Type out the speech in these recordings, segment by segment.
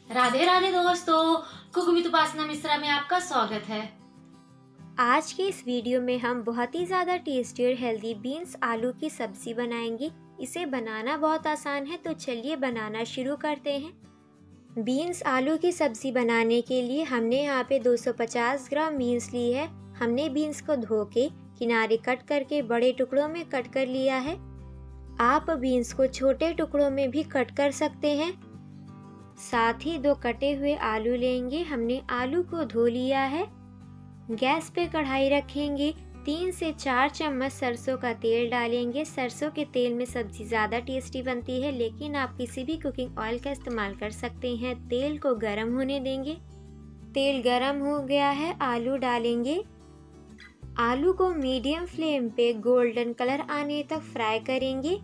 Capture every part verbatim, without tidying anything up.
राधे राधे दोस्तों, cook with उपासना मिश्रा में आपका स्वागत है। आज के इस वीडियो में हम बहुत ही ज़्यादा टेस्टी और हेल्दी बीन्स आलू की सब्ज़ी बनाएंगे। इसे बनाना बहुत आसान है, तो चलिए बनाना शुरू करते हैं। बीन्स आलू की सब्ज़ी बनाने के लिए हमने यहाँ पे दो सौ पचास ग्राम बीन्स ली है। हमने बीन्स को धो के किनारे कट करके बड़े टुकड़ों में कट कर लिया है। आप बीन्स को छोटे टुकड़ों में भी कट कर सकते हैं। साथ ही दो कटे हुए आलू लेंगे। हमने आलू को धो लिया है। गैस पे कढ़ाई रखेंगे। तीन से चार चम्मच सरसों का तेल डालेंगे। सरसों के तेल में सब्जी ज़्यादा टेस्टी बनती है, लेकिन आप किसी भी कुकिंग ऑयल का इस्तेमाल कर सकते हैं। तेल को गरम होने देंगे। तेल गरम हो गया है, आलू डालेंगे। आलू को मीडियम फ्लेम पे गोल्डन कलर आने तक फ्राई करेंगे।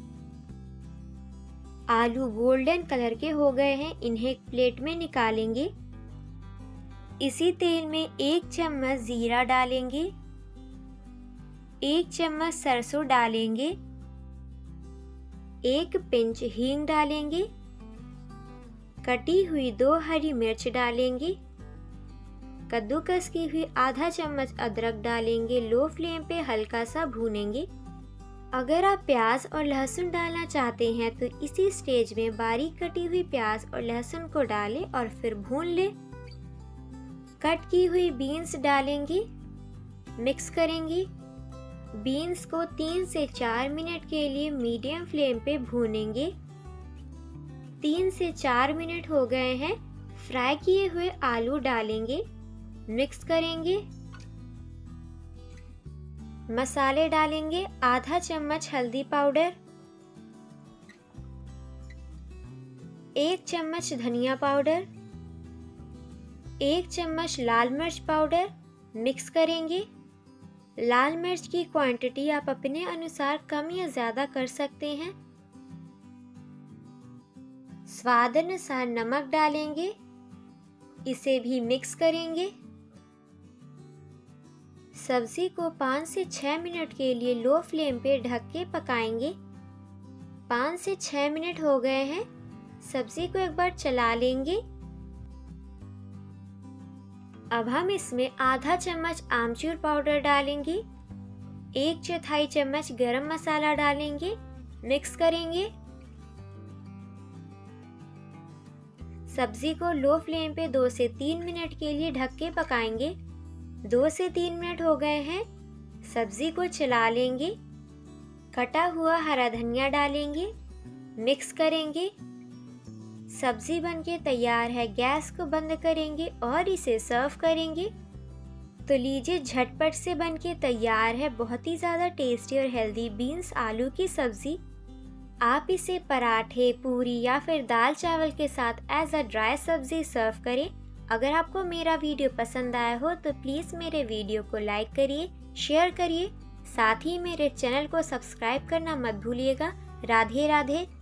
आलू गोल्डन कलर के हो गए हैं, इन्हें एक प्लेट में निकालेंगे। इसी तेल में एक चम्मच जीरा डालेंगे, एक चम्मच सरसों डालेंगे, एक पिंच हींग डालेंगे, कटी हुई दो हरी मिर्च डालेंगे, कद्दूकस की हुई आधा चम्मच अदरक डालेंगे। लो फ्लेम पे हल्का सा भूनेंगे। अगर आप प्याज और लहसुन डालना चाहते हैं तो इसी स्टेज में बारीक कटी हुई प्याज और लहसुन को डालें और फिर भून लें। कट की हुई बीन्स डालेंगे, मिक्स करेंगे। बीन्स को तीन से चार मिनट के लिए मीडियम फ्लेम पे भूनेंगे। तीन से चार मिनट हो गए हैं। फ्राई किए हुए आलू डालेंगे, मिक्स करेंगे। मसाले डालेंगे, आधा चम्मच हल्दी पाउडर, एक चम्मच धनिया पाउडर, एक चम्मच लाल मिर्च पाउडर। मिक्स करेंगे। लाल मिर्च की क्वांटिटी आप अपने अनुसार कम या ज़्यादा कर सकते हैं। स्वाद अनुसार नमक डालेंगे, इसे भी मिक्स करेंगे। सब्जी को पाँच से छह मिनट के लिए लो फ्लेम पे ढक के पकाएंगे। पाँच से छह मिनट हो गए हैं। सब्जी को एक बार चला लेंगे। अब हम इसमें आधा चम्मच आमचूर पाउडर डालेंगे, एक चौथाई चम्मच गरम मसाला डालेंगे, मिक्स करेंगे। सब्जी को लो फ्लेम पे दो से तीन मिनट के लिए ढक के पकाएंगे। दो से तीन मिनट हो गए हैं। सब्जी को चला लेंगे। कटा हुआ हरा धनिया डालेंगे, मिक्स करेंगे। सब्जी बनके तैयार है। गैस को बंद करेंगे और इसे सर्व करेंगे। तो लीजिए, झटपट से बनके तैयार है बहुत ही ज़्यादा टेस्टी और हेल्दी बीन्स आलू की सब्जी। आप इसे पराठे, पूरी या फिर दाल चावल के साथ एज अ ड्राई सब्जी सर्व करें। अगर आपको मेरा वीडियो पसंद आया हो तो प्लीज़ मेरे वीडियो को लाइक करिए, शेयर करिए। साथ ही मेरे चैनल को सब्सक्राइब करना मत भूलिएगा। राधे राधे।